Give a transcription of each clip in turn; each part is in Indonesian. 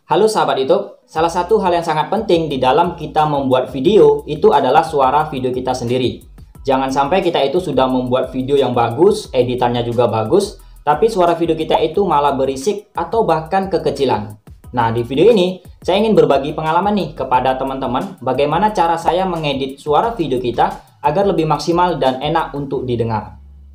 Halo sahabat YouTube, salah satu hal yang sangat penting di dalam kita membuat video itu adalah suara video kita sendiri. Jangan sampai kita itu sudah membuat video yang bagus, editannya juga bagus, tapi suara video kita itu malah berisik atau bahkan kekecilan. Nah, di video ini saya ingin berbagi pengalaman nih kepada teman-teman bagaimana cara saya mengedit suara video kita agar lebih maksimal dan enak untuk didengar.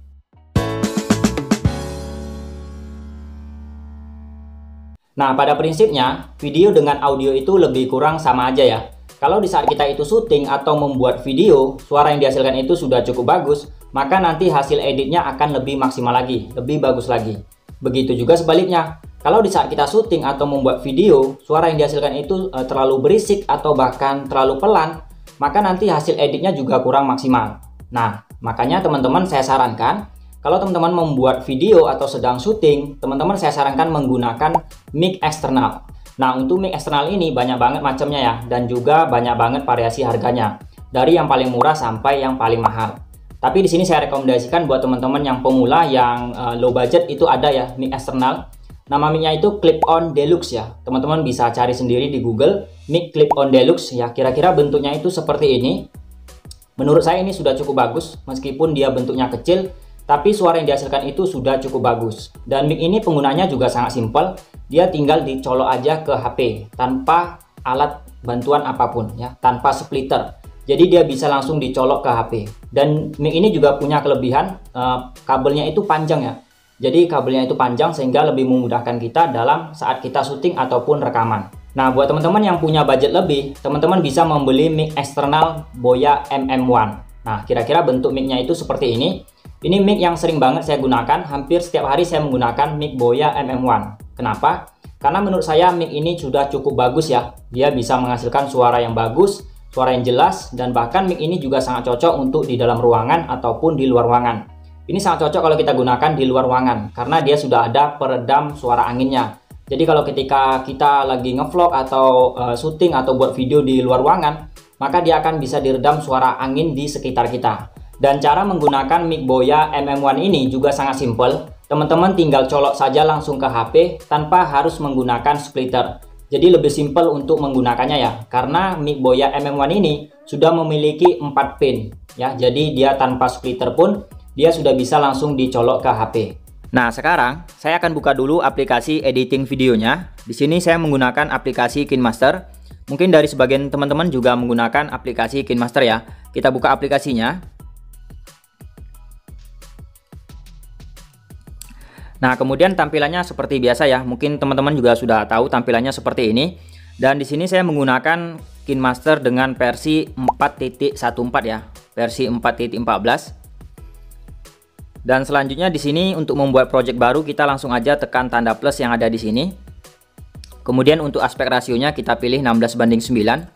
Nah, pada prinsipnya, video dengan audio itu lebih kurang sama aja ya. Kalau di saat kita itu syuting atau membuat video, suara yang dihasilkan itu sudah cukup bagus, maka nanti hasil editnya akan lebih maksimal lagi, lebih bagus lagi. Begitu juga sebaliknya, kalau di saat kita syuting atau membuat video, suara yang dihasilkan itu terlalu berisik atau bahkan terlalu pelan, maka nanti hasil editnya juga kurang maksimal. Nah, makanya teman-teman saya sarankan, kalau teman-teman membuat video atau sedang syuting, teman-teman saya sarankan menggunakan mic eksternal. Nah, untuk mic eksternal ini banyak banget macamnya ya, dan juga banyak banget variasi harganya. Dari yang paling murah sampai yang paling mahal. Tapi di sini saya rekomendasikan buat teman-teman yang pemula, yang low budget itu ada ya mic eksternal. Nama mic-nya itu Clip-on Deluxe ya. Teman-teman bisa cari sendiri di Google, mic Clip-on Deluxe ya. Kira-kira bentuknya itu seperti ini. Menurut saya ini sudah cukup bagus, meskipun dia bentuknya kecil, tapi suara yang dihasilkan itu sudah cukup bagus. Dan mic ini penggunanya juga sangat simpel. Dia tinggal dicolok aja ke HP tanpa alat bantuan apapun ya, tanpa splitter. Jadi dia bisa langsung dicolok ke HP. Dan mic ini juga punya kelebihan kabelnya itu panjang ya. Jadi kabelnya itu panjang sehingga lebih memudahkan kita dalam saat kita syuting ataupun rekaman. Nah, buat teman-teman yang punya budget lebih, teman-teman bisa membeli mic eksternal Boya MM1. Nah, kira-kira bentuk mic-nya itu seperti ini. Ini mic yang sering banget saya gunakan, hampir setiap hari saya menggunakan mic Boya MM1. Kenapa? Karena menurut saya mic ini sudah cukup bagus ya. Dia bisa menghasilkan suara yang bagus, suara yang jelas, dan bahkan mic ini juga sangat cocok untuk di dalam ruangan ataupun di luar ruangan. Ini sangat cocok kalau kita gunakan di luar ruangan, karena dia sudah ada peredam suara anginnya. Jadi kalau ketika kita lagi ngevlog atau syuting atau buat video di luar ruangan, maka dia akan bisa diredam suara angin di sekitar kita. Dan cara menggunakan mic Boya MM1 ini juga sangat simpel. Teman-teman tinggal colok saja langsung ke HP tanpa harus menggunakan splitter. Jadi lebih simpel untuk menggunakannya ya. Karena mic Boya MM1 ini sudah memiliki 4 pin ya. Jadi dia tanpa splitter pun dia sudah bisa langsung dicolok ke HP. Nah, sekarang saya akan buka dulu aplikasi editing videonya. Di sini saya menggunakan aplikasi KineMaster. Mungkin dari sebagian teman-teman juga menggunakan aplikasi KineMaster ya. Kita buka aplikasinya. Nah, kemudian tampilannya seperti biasa ya. Mungkin teman-teman juga sudah tahu tampilannya seperti ini. Dan di sini saya menggunakan KineMaster dengan versi 4.14 ya, versi 4.14. Dan selanjutnya di sini untuk membuat project baru kita langsung aja tekan tanda plus yang ada di sini. Kemudian untuk aspek rasionya kita pilih 16:9.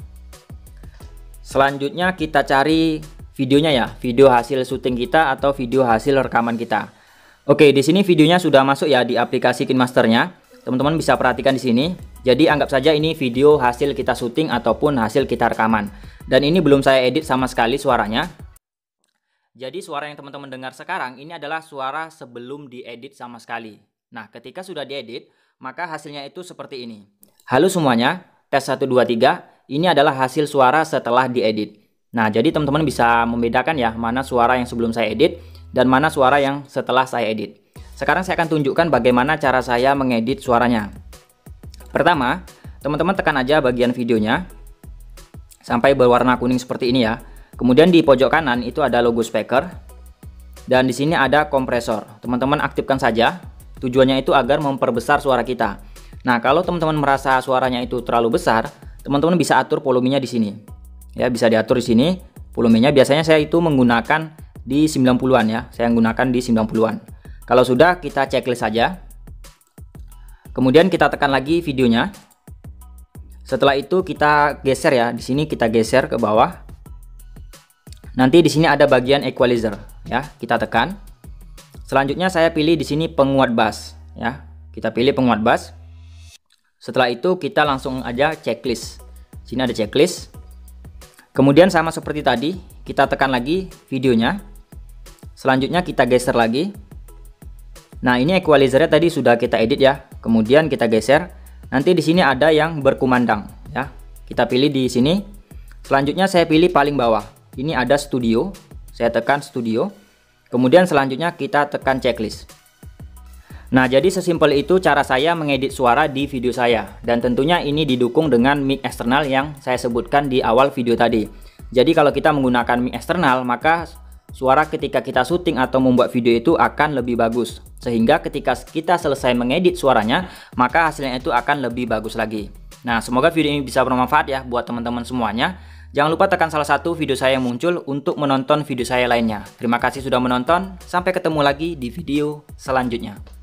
Selanjutnya kita cari videonya ya, video hasil syuting kita atau video hasil rekaman kita. Oke, di sini videonya sudah masuk ya di aplikasi KineMasternya. Teman-teman bisa perhatikan di sini. Jadi anggap saja ini video hasil kita syuting ataupun hasil kita rekaman. Dan ini belum saya edit sama sekali suaranya. Jadi suara yang teman-teman dengar sekarang ini adalah suara sebelum diedit sama sekali. Nah, ketika sudah diedit, maka hasilnya itu seperti ini. Halo semuanya, tes 1 2 3. Ini adalah hasil suara setelah diedit. Nah, jadi teman-teman bisa membedakan ya mana suara yang sebelum saya edit dan mana suara yang setelah saya edit. Sekarang saya akan tunjukkan bagaimana cara saya mengedit suaranya. Pertama, teman-teman tekan aja bagian videonya sampai berwarna kuning seperti ini ya. Kemudian di pojok kanan itu ada logo speaker dan di sini ada kompresor. Teman-teman aktifkan saja. Tujuannya itu agar memperbesar suara kita. Nah, kalau teman-teman merasa suaranya itu terlalu besar, teman-teman bisa atur volumenya di sini. Ya, bisa diatur di sini volumenya. Biasanya saya itu menggunakan di 90-an ya. Saya menggunakan di 90-an. Kalau sudah, kita checklist saja. Kemudian kita tekan lagi videonya. Setelah itu kita geser ya. Di sini kita geser ke bawah. Nanti di sini ada bagian equalizer ya, kita tekan. Selanjutnya saya pilih di sini penguat bass ya. Kita pilih penguat bass. Setelah itu kita langsung aja checklist. Sini ada checklist. Kemudian sama seperti tadi, kita tekan lagi videonya. Selanjutnya kita geser lagi. Nah, ini equalizernya tadi sudah kita edit ya. Kemudian kita geser. Nanti di sini ada yang berkumandang ya. Kita pilih di sini. Selanjutnya saya pilih paling bawah. Ini ada studio. Saya tekan studio. Kemudian selanjutnya kita tekan checklist. Nah, jadi sesimpel itu cara saya mengedit suara di video saya. Dan tentunya ini didukung dengan mic eksternal yang saya sebutkan di awal video tadi. Jadi kalau kita menggunakan mic eksternal, maka suara ketika kita syuting atau membuat video itu akan lebih bagus. Sehingga ketika kita selesai mengedit suaranya, maka hasilnya itu akan lebih bagus lagi. Nah, semoga video ini bisa bermanfaat ya buat teman-teman semuanya. Jangan lupa tekan salah satu video saya yang muncul untuk menonton video saya lainnya. Terima kasih sudah menonton, sampai ketemu lagi di video selanjutnya.